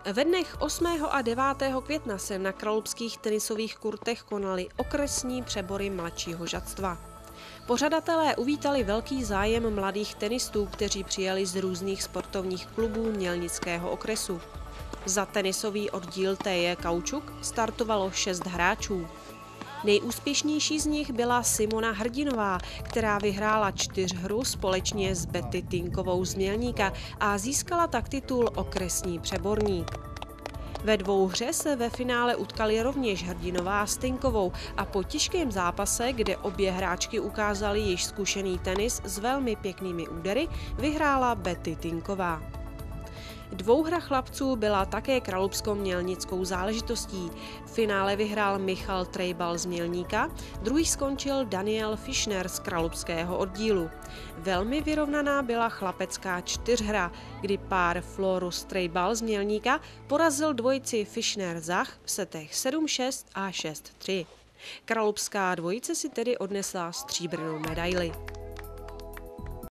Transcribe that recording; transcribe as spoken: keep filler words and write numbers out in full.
Ve dnech osmého a devátého května se na kralupských tenisových kurtech konaly okresní přebory mladšího žadstva. Pořadatelé uvítali velký zájem mladých tenistů, kteří přijeli z různých sportovních klubů mělnického okresu. Za tenisový oddíl T J Kaučuk startovalo šest hráčů. Nejúspěšnější z nich byla Simona Hrdinová, která vyhrála čtyřhru společně s Betty Tinkovou z Mělníka a získala tak titul okresní přeborník. Ve dvouhře se ve finále utkali rovněž Hrdinová s Tinkovou a po těžkém zápase, kde obě hráčky ukázaly již zkušený tenis s velmi pěknými údery, vyhrála Betty Tinková. Dvouhra chlapců byla také kralupsko-mělnickou záležitostí. V finále vyhrál Michal Trejbal z Mělníka, druhý skončil Daniel Fischner z kralupského oddílu. Velmi vyrovnaná byla chlapecká čtyřhra, kdy pár Florus Trejbal z Mělníka porazil dvojici Fischner-Zach v setech sedm šest a šest tři. Kralupská dvojice si tedy odnesla stříbrnou medaili.